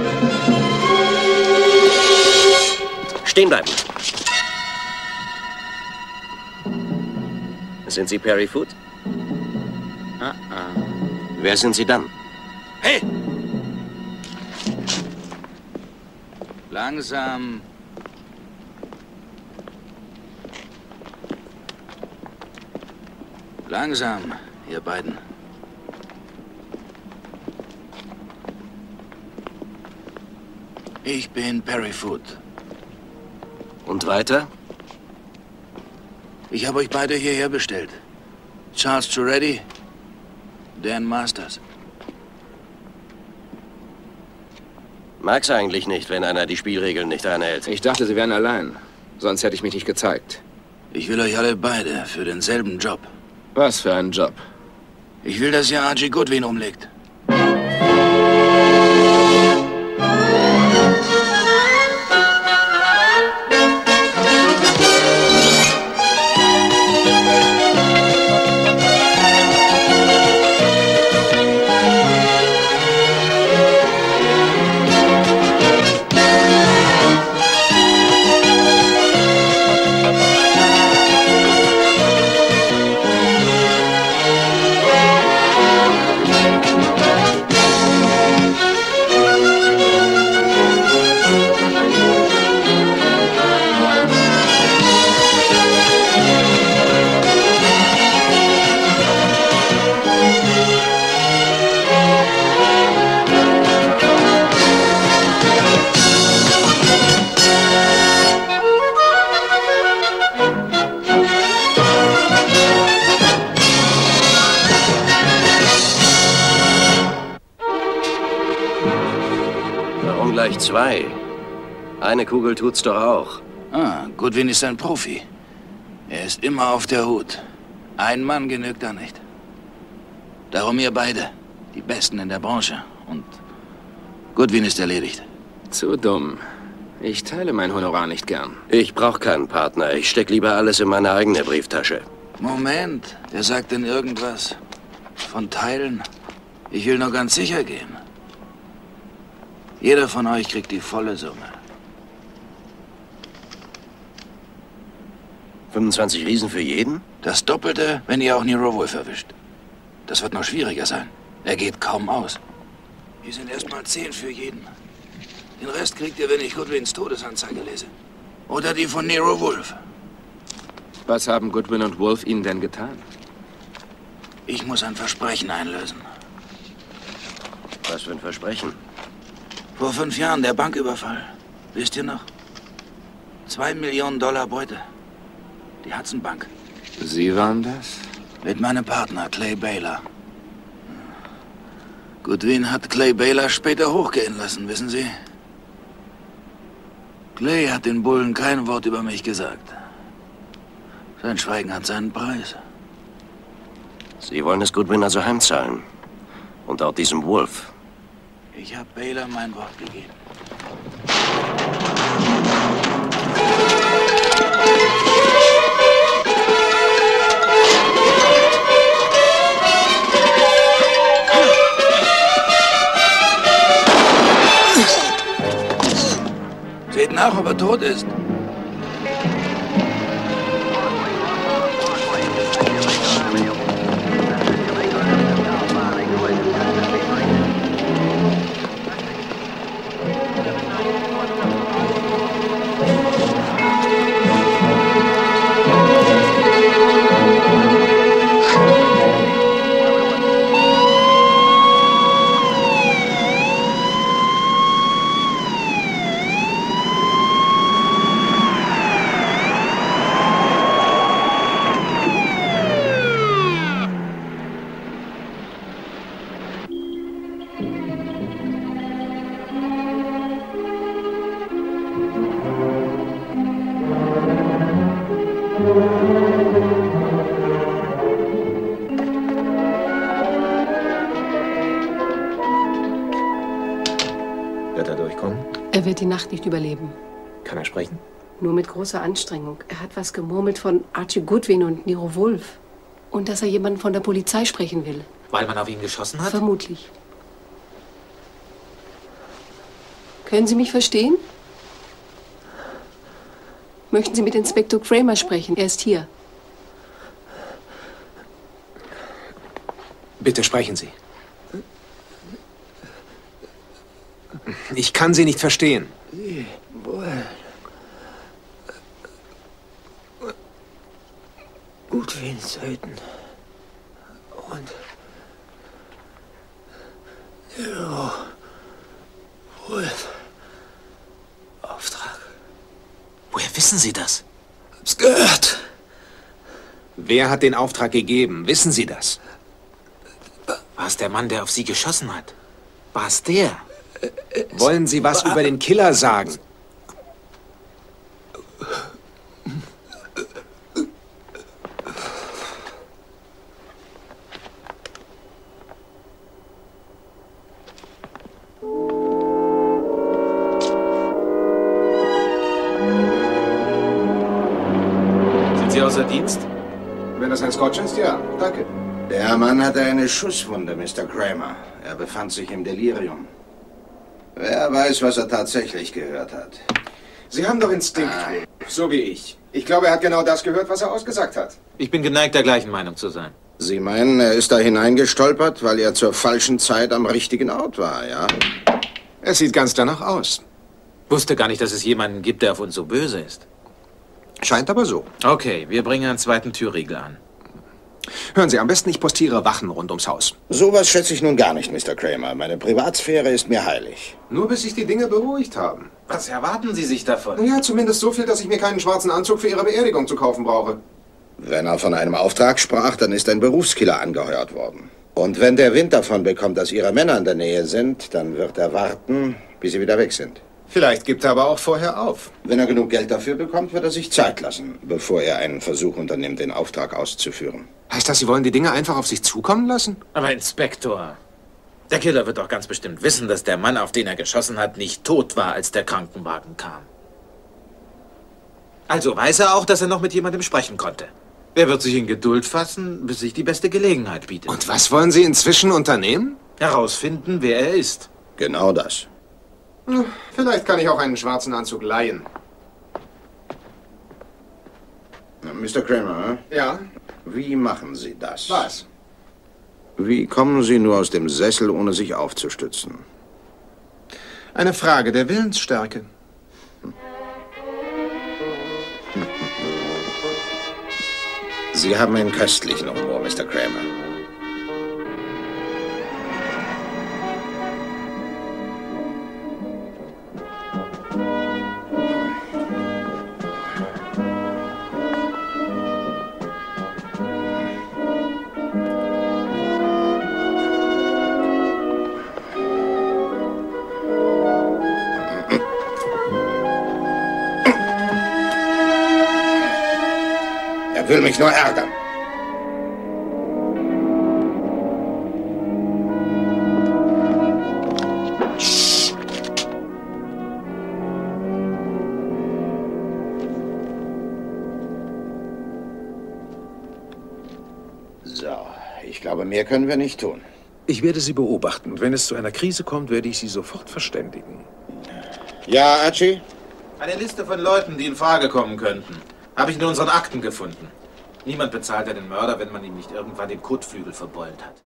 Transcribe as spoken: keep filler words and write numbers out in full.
Stehen bleiben. Sind Sie Perry Foot? Ah, ah. Wer sind Sie dann? Hey! Langsam. Langsam, ihr beiden. Ich bin Perry Foot. Und weiter? Ich habe euch beide hierher bestellt. Charles Giuretti, Dan Masters. Mag's eigentlich nicht, wenn einer die Spielregeln nicht einhält. Ich dachte, Sie wären allein. Sonst hätte ich mich nicht gezeigt. Ich will euch alle beide für denselben Job. Was für ein Job? Ich will, dass ihr Archie Goodwin umlegt. Zwei. Eine Kugel tut's doch auch. Ah, Goodwin ist ein Profi. Er ist immer auf der Hut. Ein Mann genügt da nicht. Darum ihr beide, die Besten in der Branche. Und Goodwin ist erledigt. Zu dumm. Ich teile mein Honorar nicht gern. Ich brauche keinen Partner. Ich steck lieber alles in meine eigene Brieftasche. Moment, der sagt denn irgendwas von Teilen? Ich will nur ganz sicher gehen. Jeder von euch kriegt die volle Summe. fünfundzwanzig Riesen für jeden? Das Doppelte, wenn ihr auch Nero Wolfe erwischt. Das wird noch schwieriger sein. Er geht kaum aus. Hier sind erstmal zehn für jeden. Den Rest kriegt ihr, wenn ich Goodwins Todesanzeige lese. Oder die von Nero Wolfe. Was haben Goodwin und Wolf Ihnen denn getan? Ich muss ein Versprechen einlösen. Was für ein Versprechen? Vor fünf Jahren der Banküberfall. Wisst ihr noch? Zwei Millionen Dollar Beute. Die Hudson Bank. Sie waren das? Mit meinem Partner, Clay Baylor. Goodwin hat Clay Baylor später hochgehen lassen, wissen Sie? Clay hat den Bullen kein Wort über mich gesagt. Sein Schweigen hat seinen Preis. Sie wollen es Goodwin also heimzahlen. Und auch diesem Wolf. Ich habe Baylor mein Wort gegeben. Seht nach, ob er tot ist. Wird er durchkommen? Er wird die Nacht nicht überleben. Kann er sprechen? Nur mit großer Anstrengung. Er hat was gemurmelt von Archie Goodwin und Nero Wolfe. Und dass er jemanden von der Polizei sprechen will. Weil man auf ihn geschossen hat? Vermutlich. Können Sie mich verstehen? Möchten Sie mit Inspektor Kramer sprechen? Er ist hier. Bitte sprechen Sie. Ich kann Sie nicht verstehen. Sie wollen Goodwin töten. Und Nero Wolf. Auftrag. Woher wissen Sie das? Hab's gehört. Wer hat den Auftrag gegeben? Wissen Sie das? War es der Mann, der auf Sie geschossen hat? War es der? Wollen Sie was über den Killer sagen? Sind Sie außer Dienst? Wenn das ein Scotch ist, ja. Danke. Der Mann hatte eine Schusswunde, Mister Kramer. Er befand sich im Delirium. Wer weiß, was er tatsächlich gehört hat. Sie haben doch Instinkt, Ah. so wie ich. Ich glaube, er hat genau das gehört, was er ausgesagt hat. Ich bin geneigt, der gleichen Meinung zu sein. Sie meinen, er ist da hineingestolpert, weil er zur falschen Zeit am richtigen Ort war, ja? Es sieht ganz danach aus. Wusste gar nicht, dass es jemanden gibt, der auf uns so böse ist. Scheint aber so. Okay, wir bringen einen zweiten Türriegel an. Hören Sie, am besten ich postiere Wachen rund ums Haus. Sowas schätze ich nun gar nicht, Mister Kramer. Meine Privatsphäre ist mir heilig. Nur bis sich die Dinge beruhigt haben. Was erwarten Sie sich davon? Ja, zumindest so viel, dass ich mir keinen schwarzen Anzug für Ihre Beerdigung zu kaufen brauche. Wenn er von einem Auftrag sprach, dann ist ein Berufskiller angeheuert worden. Und wenn der Wind davon bekommt, dass Ihre Männer in der Nähe sind, dann wird er warten, bis sie wieder weg sind. Vielleicht gibt er aber auch vorher auf. Wenn er genug Geld dafür bekommt, wird er sich Zeit lassen, bevor er einen Versuch unternimmt, den Auftrag auszuführen. Heißt das, Sie wollen die Dinge einfach auf sich zukommen lassen? Aber Inspektor, der Killer wird doch ganz bestimmt wissen, dass der Mann, auf den er geschossen hat, nicht tot war, als der Krankenwagen kam. Also weiß er auch, dass er noch mit jemandem sprechen konnte. Er wird sich in Geduld fassen, bis sich die beste Gelegenheit bietet. Und was wollen Sie inzwischen unternehmen? Herausfinden, wer er ist. Genau das. Hm, Vielleicht kann ich auch einen schwarzen Anzug leihen. Mister Kramer, Ja? wie machen Sie das? Was? Wie kommen Sie nur aus dem Sessel, ohne sich aufzustützen? Eine Frage der Willensstärke. Sie haben einen köstlichen Humor, Mister Kramer. Er will mich nur ärgern. So, ich glaube, mehr können wir nicht tun. Ich werde Sie beobachten. Wenn es zu einer Krise kommt, werde ich Sie sofort verständigen. Ja, Archie? Eine Liste von Leuten, die in Frage kommen könnten. Habe ich in unseren Akten gefunden. Niemand bezahlt ja den Mörder, wenn man ihm nicht irgendwann den Kotflügel verbeult hat.